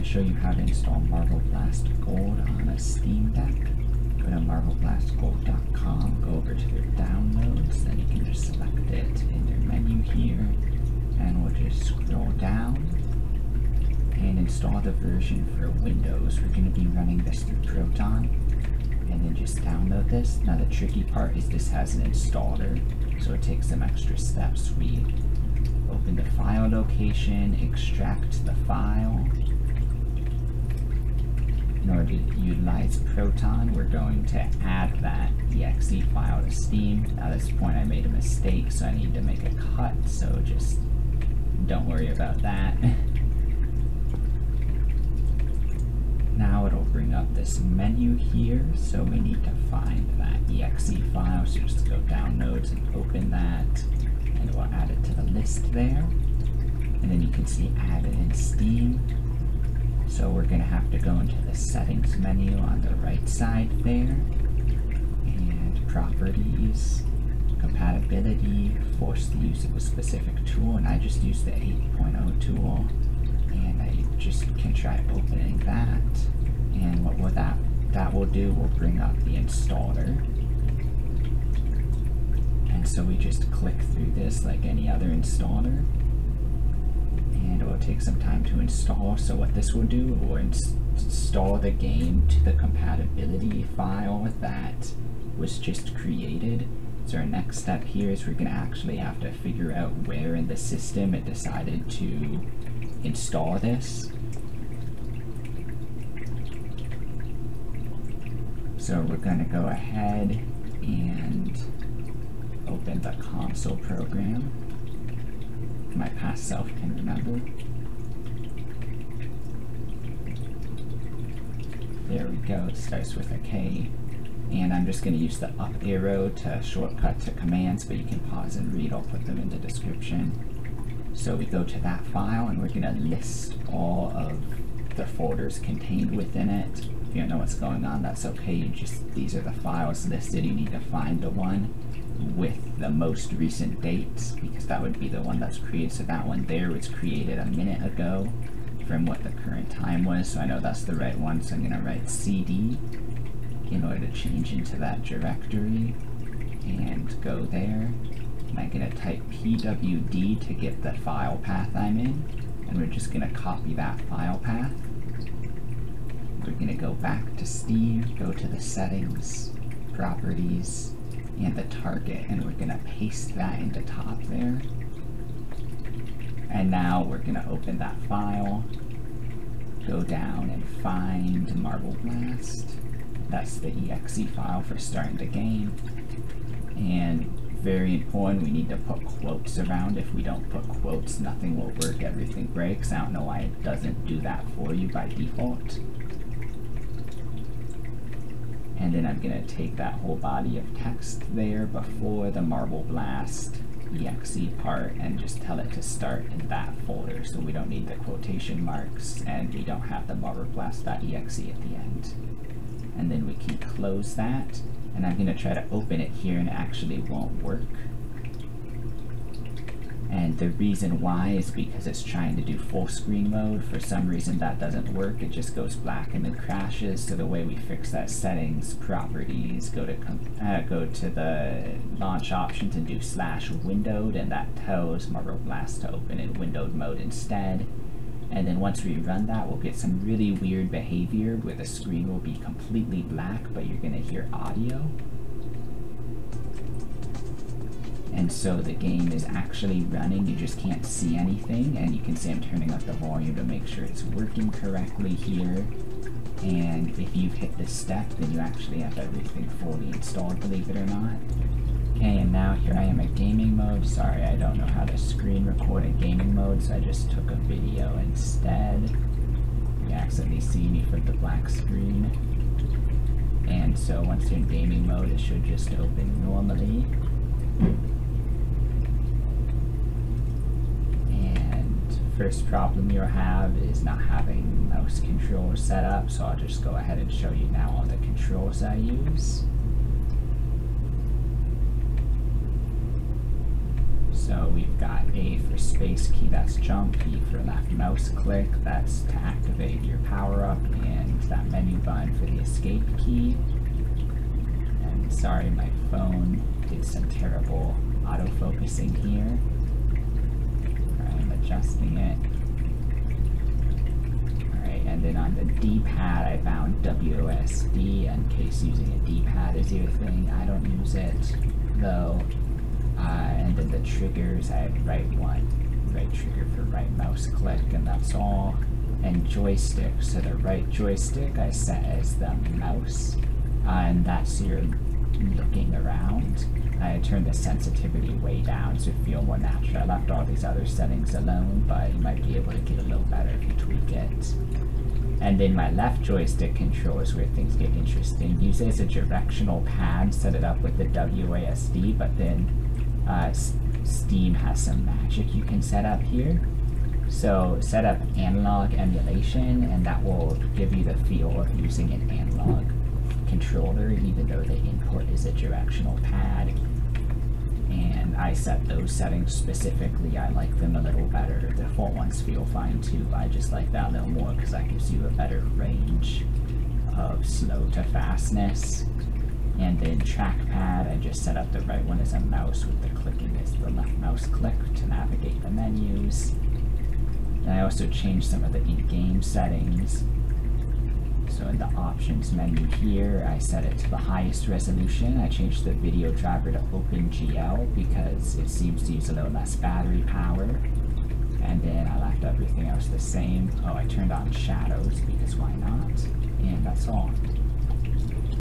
to show you how to install Marble Blast Gold on a Steam Deck. Go to marbleblastgold.com, go over to their downloads, then you can just select it in your menu here, and we'll just scroll down and install the version for Windows. We're going to be running this through Proton, and then just download this. Now the tricky part is this has an installer, so it takes some extra steps. We open the file location, extract the file. In order to utilize Proton, we're going to add that exe file to Steam. At this point I made a mistake, so I need to make a cut, so just don't worry about that. Now it'll bring up this menu here, so we need to find that exe file, so just go downloads and open that, and we'll add it to the list there. And then you can see add it in Steam. So we're going to have to go into the settings menu on the right side there, and properties, compatibility, force the use of a specific tool, and I just used the 8.0 tool, and I just can try opening that, and what that will do will bring up the installer. And so we just click through this like any other installer, and it will take some time to install. So what this will do, it will install the game to the compatibility file that was just created. So our next step here is we're going to actually have to figure out where in the system it decided to install this. So we're going to go ahead and open the console program. My past self can remember. There we go, it starts with a K. And I'm just going to use the up arrow to shortcut to commands, but you can pause and read, I'll put them in the description. So we go to that file and we're going to list all of the folders contained within it. If you don't know what's going on, that's okay. These are the files listed. You need to find the one with the most recent dates, because that would be the one that's created. So that one there was created a minute ago from what the current time was. So I know that's the right one. So I'm going to write CD in order to change into that directory and go there. And I'm going to type pwd to get the file path I'm in, and we're just going to copy that file path. We're going to go back to Steam, go to the settings, properties, and the target, and we're going to paste that into top there. And now we're going to open that file, go down and find Marble Blast. That's the exe file for starting the game. And very important, we need to put quotes around. If we don't put quotes, nothing will work, everything breaks. I don't know why it doesn't do that for you by default. And then I'm going to take that whole body of text there before the Marble Blast exe part and just tell it to start in that folder, so we don't need the quotation marks and we don't have the marbleblast.exe at the end. And then we can close that, and I'm going to try to open it here and it actually won't work. And the reason why is because it's trying to do full screen mode. For some reason that doesn't work, it just goes black and then crashes. So the way we fix that, settings, properties, go to the launch options and do /windowed, and that tells Marble Blast to open in windowed mode instead. And then once we run that, we'll get some really weird behavior where the screen will be completely black, but you're going to hear audio. And so the game is actually running, you just can't see anything, and you can see I'm turning up the volume to make sure it's working correctly here. And if you've hit this step, then you actually have everything fully installed, believe it or not. Okay, and now here I am at gaming mode. Sorry, I don't know how to screen record in gaming mode, so I just took a video instead. You accidentally see me from the black screen. And so once you're in gaming mode, it should just open normally. First problem you'll have is not having mouse controls set up, so I'll just go ahead and show you now all the controls I use. So we've got A for space key, that's jump, B for left mouse click, that's to activate your power up, and that menu button for the escape key. And sorry, my phone did some terrible autofocusing here. I'm adjusting it. Alright, and then on the D-pad I found WSD in case using a D-pad is your thing. I don't use it though. And then the triggers, I have right trigger for right mouse click, and that's all. And joystick, so the right joystick I set as the mouse, and that's your looking around. I turned the sensitivity way down to feel more natural. I left all these other settings alone, but you might be able to get a little better if you tweak it. And then my left joystick control is where things get interesting. Use it as a directional pad, set it up with the WASD, but then Steam has some magic you can set up here. So set up analog emulation, and that will give you the feel of using an analog controller, even though the input is a directional pad. And I set those settings specifically. I like them a little better. The default ones feel fine too. I just like that a little more because that gives you a better range of slow to fastness. And then trackpad, I just set up the right one as a mouse with the clicking as the left mouse click to navigate the menus. And I also changed some of the in-game settings. So in the options menu here, I set it to the highest resolution. I changed the video driver to OpenGL because it seems to use a little less battery power. And then I left everything else the same. Oh, I turned on shadows because why not? And that's all.